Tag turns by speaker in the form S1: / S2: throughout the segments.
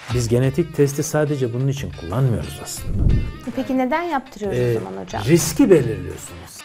S1: Biz genetik testi sadece bunun için kullanmıyoruz aslında.
S2: Peki neden yaptırıyoruz o zaman hocam?
S1: Riski belirliyorsunuz.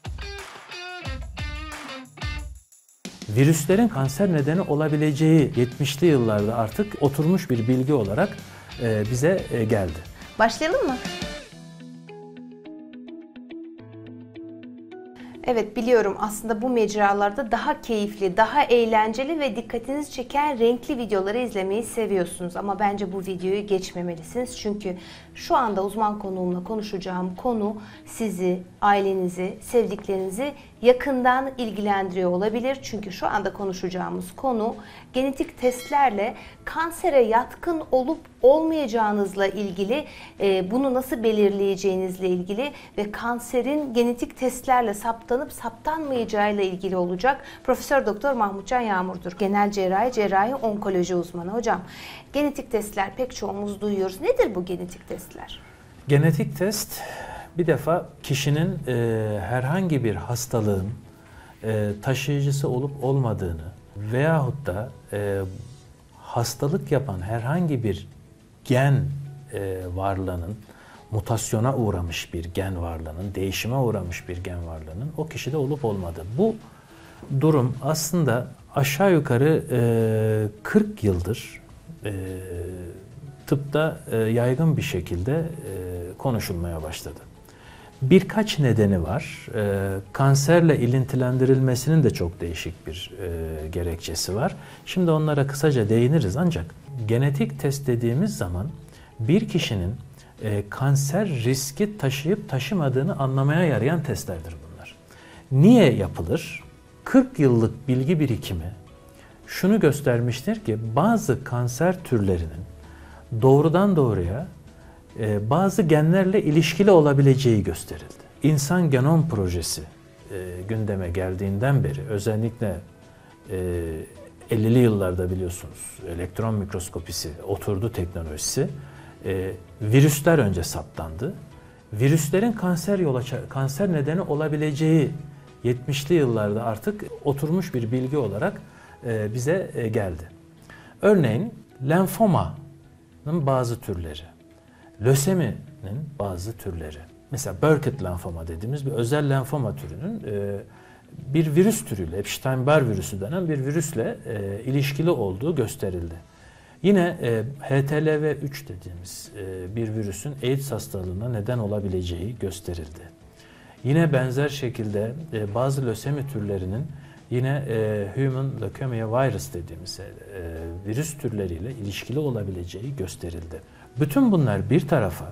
S1: Virüslerin kanser nedeni olabileceği 70'li yıllarda artık oturmuş bir bilgi olarak bize geldi.
S2: Başlayalım mı? Evet, biliyorum aslında bu mecralarda daha keyifli, daha eğlenceli ve dikkatinizi çeken renkli videoları izlemeyi seviyorsunuz. Ama bence bu videoyu geçmemelisiniz. Çünkü şu anda uzman konuğumla konuşacağım konu sizi, ailenizi, sevdiklerinizi yakından ilgilendiriyor olabilir. Çünkü şu anda konuşacağımız konu genetik testlerle kansere yatkın olup olmayacağınızla ilgili, bunu nasıl belirleyeceğinizle ilgili ve kanserin genetik testlerle saptanıp saptanmayacağıyla ilgili olacak. Profesör Doktor Mahmutcan Yağmur'dur. Genel cerrahi onkoloji uzmanı. Hocam, genetik testler pek çoğumuz duyuyoruz. Nedir bu genetik testler?
S1: Genetik test bir defa kişinin herhangi bir hastalığın taşıyıcısı olup olmadığını veyahut da hastalık yapan herhangi bir gen varlığının, mutasyona uğramış bir gen varlığının, değişime uğramış bir gen varlığının o kişide olup olmadığı. Bu durum aslında aşağı yukarı 40 yıldır tıpta yaygın bir şekilde konuşulmaya başladı. Birkaç nedeni var. Kanserle ilintilendirilmesinin de çok değişik bir gerekçesi var. Şimdi onlara kısaca değiniriz ancak genetik test dediğimiz zaman bir kişinin kanser riski taşıyıp taşımadığını anlamaya yarayan testlerdir bunlar. Niye yapılır? 40 yıllık bilgi birikimi şunu göstermiştir ki bazı kanser türlerinin doğrudan doğruya bazı genlerle ilişkili olabileceği gösterildi. İnsan Genom Projesi gündeme geldiğinden beri özellikle 50'li yıllarda biliyorsunuz elektron mikroskopisi oturdu teknolojisi. Virüsler önce saptandı. Virüslerin kanser nedeni olabileceği 70'li yıllarda artık oturmuş bir bilgi olarak bize geldi. Örneğin lenfomanın bazı türleri, löseminin bazı türleri. Mesela Burkitt lenfoma dediğimiz bir özel lenfoma türünün bir virüs türüyle, Epstein-Barr virüsü denen bir virüsle ilişkili olduğu gösterildi. Yine HTLV-3 dediğimiz bir virüsün AIDS hastalığına neden olabileceği gösterildi. Yine benzer şekilde bazı lösemi türlerinin yine Human Leukemia Virus dediğimiz virüs türleriyle ilişkili olabileceği gösterildi. Bütün bunlar bir tarafa,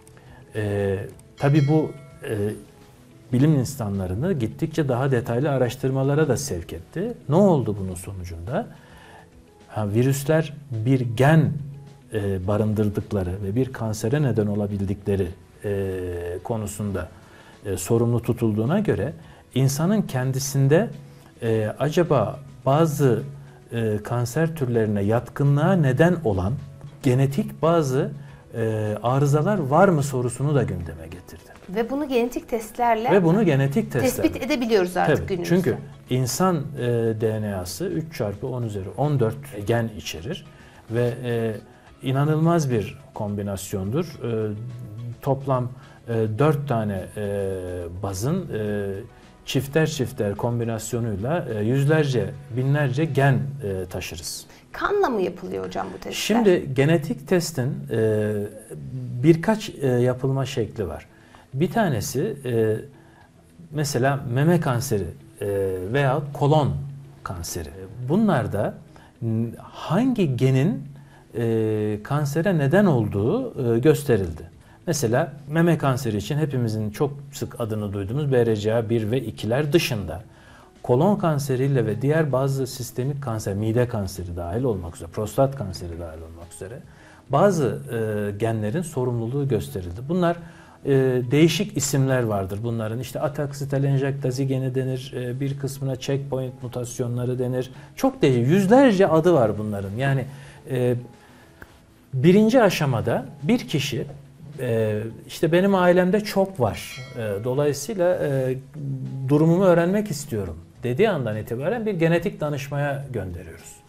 S1: tabii bu bilim insanlarını gittikçe daha detaylı araştırmalara da sevk etti. Ne oldu bunun sonucunda? Virüsler bir gen barındırdıkları ve bir kansere neden olabildikleri konusunda sorumlu tutulduğuna göre insanın kendisinde acaba bazı kanser türlerine yatkınlığa neden olan genetik bazı arızalar var mı sorusunu da gündeme getirdi.
S2: Ve bunu genetik testlerle tespit edebiliyoruz artık
S1: tabii,
S2: günümüzde.
S1: Çünkü insan DNA'sı 3 çarpı 10 üzeri 14 gen içerir ve inanılmaz bir kombinasyondur. Toplam 4 tane bazın çifter kombinasyonuyla yüzlerce, binlerce gen taşırız.
S2: Kanla mı yapılıyor hocam bu testler?
S1: Şimdi genetik testin birkaç yapılma şekli var. Bir tanesi mesela meme kanseri veya kolon kanseri. Bunlarda hangi genin kansere neden olduğu gösterildi. Mesela meme kanseri için hepimizin çok sık adını duyduğumuz BRCA1 ve 2'ler dışında kolon kanseriyle ve diğer bazı sistemik kanser, mide kanseri dahil olmak üzere, prostat kanseri dahil olmak üzere bazı genlerin sorumluluğu gösterildi. Bunlar değişik isimler vardır bunların. İşte ataksitelenjektazi geni denir, bir kısmına checkpoint mutasyonları denir. Çok değişik, yüzlerce adı var bunların. Yani birinci aşamada bir kişi işte benim ailemde çok var, dolayısıyla durumumu öğrenmek istiyorum dediği andan itibaren bir genetik danışmaya gönderiyoruz.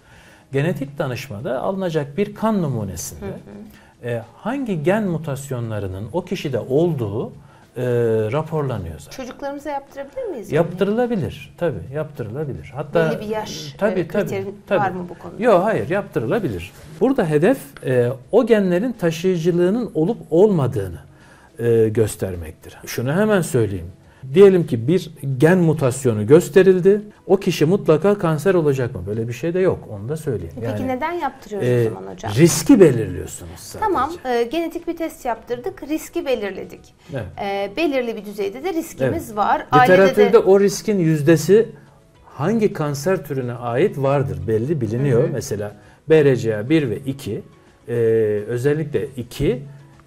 S1: genetik danışmada alınacak bir kan numunesinde hangi gen mutasyonlarının o kişide olduğu raporlanıyor zaten.
S2: Çocuklarımıza yaptırabilir miyiz?
S1: Yaptırılabilir. Tabii yaptırılabilir. Hatta
S2: belli bir yaş kriteri var mı bu konuda?
S1: Yok, hayır, yaptırılabilir. Burada hedef o genlerin taşıyıcılığının olup olmadığını göstermektir. Şunu hemen söyleyeyim. Diyelim ki bir gen mutasyonu gösterildi. O kişi mutlaka kanser olacak mı? Böyle bir şey de yok. Onu da söyleyeyim.
S2: Peki neden yaptırıyoruz o zaman hocam?
S1: Riski belirliyorsunuz sadece.
S2: Tamam, genetik bir test yaptırdık, riski belirledik.
S1: Evet.
S2: Belirli bir düzeyde de riskimiz
S1: Evet.
S2: var.
S1: Literatürde o riskin yüzdesi hangi kanser türüne ait vardır belli biliniyor. Mesela BRCA1 ve 2, özellikle 2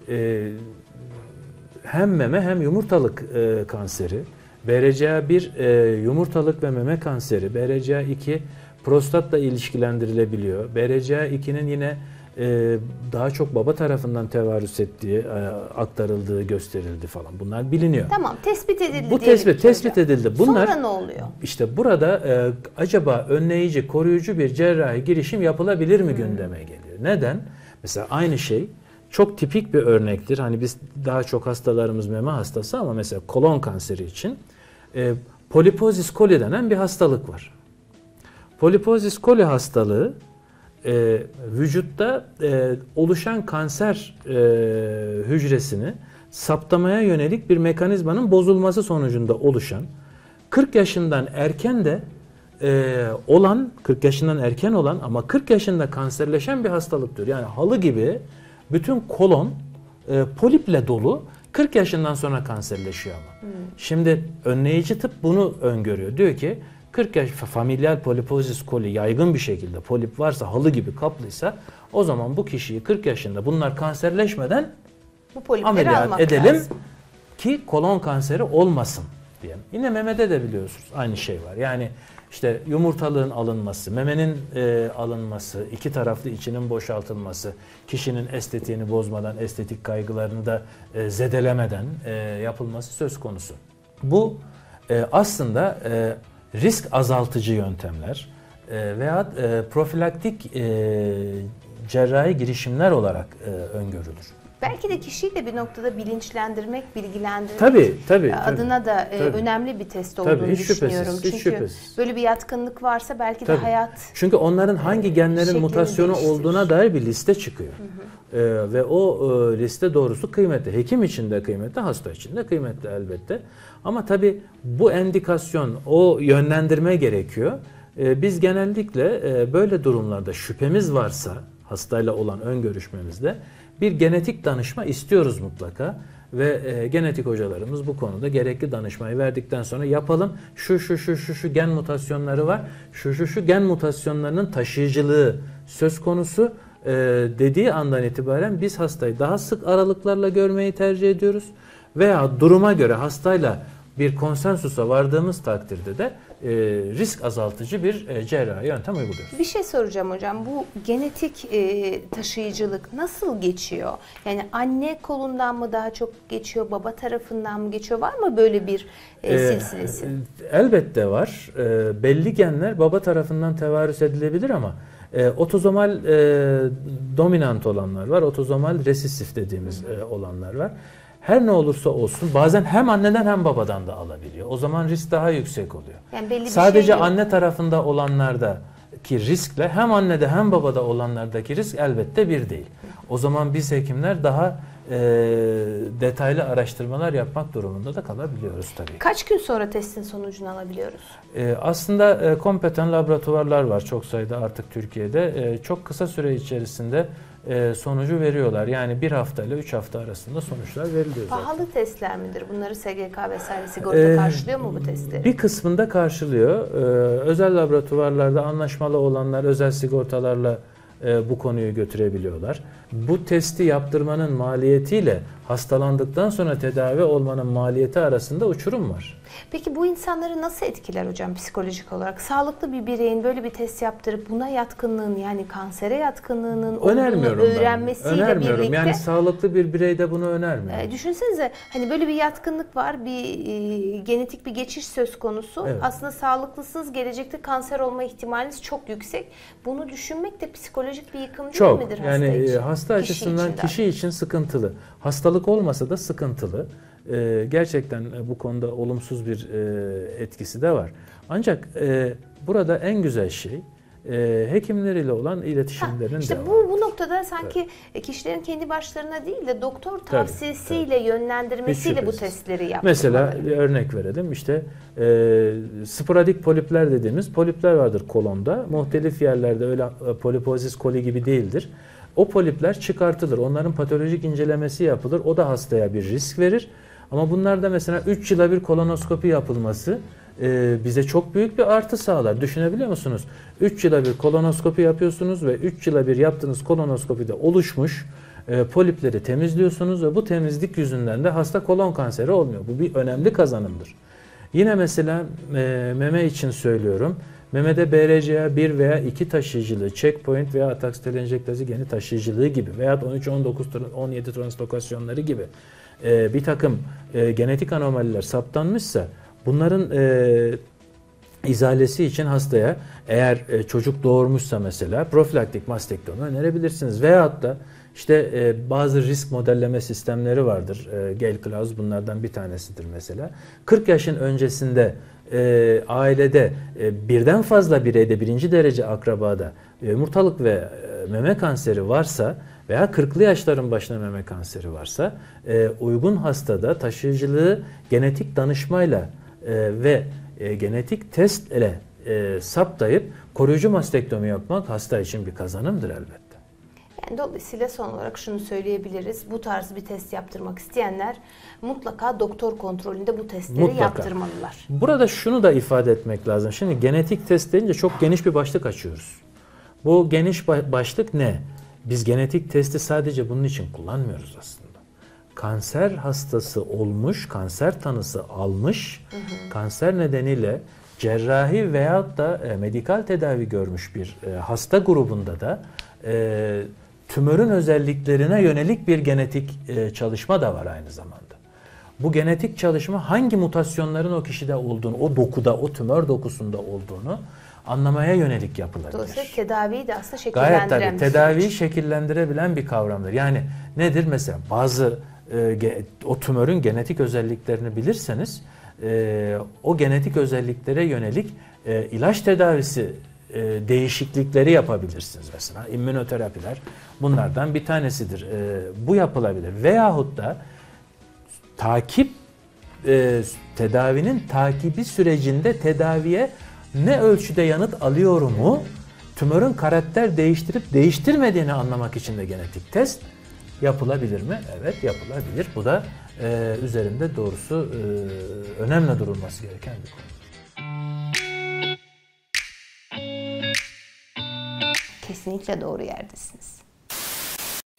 S1: hem meme hem yumurtalık kanseri, BRCA1 yumurtalık ve meme kanseri, BRCA2 prostatla ilişkilendirilebiliyor. BRCA2'nin yine daha çok baba tarafından tevarüs ettiği, aktarıldığı gösterildi falan. Bunlar biliniyor.
S2: Tamam, tespit edildi.
S1: Bu tespit edildi. Bunlar,
S2: sonra ne oluyor?
S1: İşte burada acaba önleyici, koruyucu bir cerrahi girişim yapılabilir mi gündeme geliyor. Neden? Mesela aynı şey çok tipik bir örnektir. Hani biz daha çok hastalarımız meme hastası ama mesela kolon kanseri için polipozis coli denen bir hastalık var. Polipozis coli hastalığı vücutta oluşan kanser hücresini saptamaya yönelik bir mekanizmanın bozulması sonucunda oluşan 40 yaşından erken de 40 yaşından erken olan ama 40 yaşında kanserleşen bir hastalıktır. Yani halı gibi bütün kolon poliple dolu, 40 yaşından sonra kanserleşiyor ama. Şimdi önleyici tıp bunu öngörüyor. Diyor ki 40 yaş familial polipozis coli yaygın bir şekilde polip varsa, halı gibi kaplıysa, o zaman bu kişiyi 40 yaşında bunlar kanserleşmeden
S2: bu
S1: ameliyat edelim ki kolon kanseri olmasın diye. Yine memede de biliyorsunuz aynı şey var. Yani işte yumurtalığın alınması, memenin alınması, iki taraflı içinin boşaltılması, kişinin estetiğini bozmadan, estetik kaygılarını da zedelemeden yapılması söz konusu. Bu aslında risk azaltıcı yöntemler veya profilaktik cerrahi girişimler olarak öngörülür.
S2: Belki de kişiyi de bir noktada bilinçlendirmek, bilgilendirmek
S1: tabii,
S2: adına da önemli bir test olduğunu düşünüyorum. Çünkü böyle bir yatkınlık varsa belki de hayat...
S1: Çünkü onların hangi genlerin mutasyonu olduğuna dair bir liste çıkıyor. Ve o liste doğrusu kıymetli. Hekim için de kıymetli, hasta için de kıymetli elbette. Ama tabii bu endikasyon, o yönlendirme gerekiyor. Biz genellikle böyle durumlarda şüphemiz varsa hastayla olan ön görüşmemizde bir genetik danışma istiyoruz mutlaka ve genetik hocalarımız bu konuda gerekli danışmayı verdikten sonra yapalım. Şu gen mutasyonları var. Şu gen mutasyonlarının taşıyıcılığı söz konusu dediği andan itibaren biz hastayı daha sık aralıklarla görmeyi tercih ediyoruz. Veya duruma göre hastayla bir konsensusa vardığımız takdirde de risk azaltıcı bir cerrahi yöntem uyguluyoruz.
S2: Bir şey soracağım hocam. Bu genetik taşıyıcılık nasıl geçiyor? Yani anne kolundan mı daha çok geçiyor, baba tarafından mı geçiyor? Var mı böyle bir silsilesi?
S1: Elbette var. Belli genler baba tarafından tevarüs edilebilir ama otozomal dominant olanlar var, otozomal resesif dediğimiz olanlar var. Her ne olursa olsun bazen hem anneden hem babadan da alabiliyor. O zaman risk daha yüksek oluyor.
S2: Yani belli bir
S1: sadece
S2: şey yok.
S1: Anne tarafında olanlardaki riskle hem annede hem babada olanlardaki risk elbette bir değil. O zaman biz hekimler daha detaylı araştırmalar yapmak durumunda da kalabiliyoruz tabii.
S2: Kaç gün sonra testin sonucunu alabiliyoruz?
S1: Aslında kompeten laboratuvarlar var çok sayıda artık Türkiye'de. Çok kısa süre içerisinde sonucu veriyorlar. Yani 1 hafta ile 3 hafta arasında sonuçlar veriliyor zaten.
S2: Pahalı testler midir? Bunları SGK vesaire sigorta karşılıyor mu bu testleri?
S1: Bir kısmında karşılıyor. Özel laboratuvarlarda anlaşmalı olanlar özel sigortalarla bu konuyu götürebiliyorlar. Bu testi yaptırmanın maliyetiyle hastalandıktan sonra tedavi olmanın maliyeti arasında uçurum var.
S2: Peki bu insanları nasıl etkiler hocam psikolojik olarak? Sağlıklı bir bireyin böyle bir test yaptırıp buna yatkınlığın, yani kansere yatkınlığının olduğunu öğrenmesiyle
S1: Önermiyorum.
S2: birlikte.
S1: Yani sağlıklı bir bireyde bunu önermiyorum.
S2: Düşünsenize, hani böyle bir yatkınlık var, bir genetik bir geçiş söz konusu.
S1: Evet.
S2: Aslında sağlıklısınız, gelecekte kanser olma ihtimaliniz çok yüksek. Bunu düşünmek de psikolojik bir yıkım değil
S1: Çok.
S2: midir
S1: Yani
S2: hasta için?
S1: hasta açısından kişi için sıkıntılı. Hastalık olmasa da sıkıntılı. Gerçekten bu konuda olumsuz bir etkisi de var. Ancak burada en güzel şey hekimleriyle olan iletişimlerinin
S2: İşte
S1: devamı.
S2: bu noktada sanki kişilerin kendi başlarına değil de doktor tavsiyesiyle, yönlendirmesiyle bu testleri yapmaları.
S1: Mesela bir örnek verelim. İşte sporadik polipler dediğimiz polipler vardır kolonda. Muhtelif yerlerde, öyle polipozis koli gibi değildir. O polipler çıkartılır. Onların patolojik incelemesi yapılır. O da hastaya bir risk verir. Ama bunlarda mesela 3 yıla bir kolonoskopi yapılması bize çok büyük bir artı sağlar. Düşünebiliyor musunuz? 3 yıla bir kolonoskopi yapıyorsunuz ve 3 yıla bir yaptığınız kolonoskopide oluşmuş polipleri temizliyorsunuz ve bu temizlik yüzünden de hasta kolon kanseri olmuyor. Bu bir önemli kazanımdır. Yine mesela meme için söylüyorum. Memede BRCA1 veya 2 taşıyıcılığı, checkpoint veya ataksitelenjektasi geni taşıyıcılığı gibi veya 13-17 translokasyonları gibi bir takım genetik anomaliler saptanmışsa bunların izalesi için hastaya, eğer çocuk doğurmuşsa mesela, profilaktik mastektomi önerebilirsiniz. Veyahut da işte bazı risk modelleme sistemleri vardır. Gale-Klaus bunlardan bir tanesidir mesela. 40 yaşın öncesinde ailede birden fazla bireyde, birinci derece akrabada yumurtalık ve meme kanseri varsa veya 40'lı yaşların başına meme kanseri varsa uygun hastada taşıyıcılığı genetik danışmayla ve genetik test ile saptayıp koruyucu mastektomi yapmak hasta için bir kazanımdır elbette.
S2: Yani dolayısıyla son olarak şunu söyleyebiliriz. Bu tarz bir test yaptırmak isteyenler mutlaka doktor kontrolünde bu testleri yaptırmalılar.
S1: Burada şunu da ifade etmek lazım. Şimdi genetik test deyince çok geniş bir başlık açıyoruz. Bu geniş başlık ne? Biz genetik testi sadece bunun için kullanmıyoruz aslında. Kanser hastası olmuş, kanser tanısı almış, kanser nedeniyle cerrahi veyahut da medikal tedavi görmüş bir hasta grubunda da tümörün özelliklerine yönelik bir genetik çalışma da var aynı zamanda. Bu genetik çalışma hangi mutasyonların o kişide olduğunu, o dokuda, o tümör dokusunda olduğunu anlamaya yönelik yapılabilir.
S2: Dolayısıyla tedaviyi de aslında şekillendiren
S1: gayet tabii, tedaviyi şekillendirebilen bir kavramdır. Yani nedir mesela? Bazı o tümörün genetik özelliklerini bilirseniz o genetik özelliklere yönelik ilaç tedavisi değişiklikleri yapabilirsiniz mesela. İmmünoterapiler bunlardan bir tanesidir. Bu yapılabilir. Veyahut da tedavinin takibi sürecinde tedaviye ne ölçüde yanıt alıyorumu, tümörün karakter değiştirip değiştirmediğini anlamak için de genetik test yapılabilir mi? Evet, yapılabilir. Bu da üzerinde doğrusu önemli durulması gereken bir konu.
S2: Kesinlikle doğru yerdesiniz.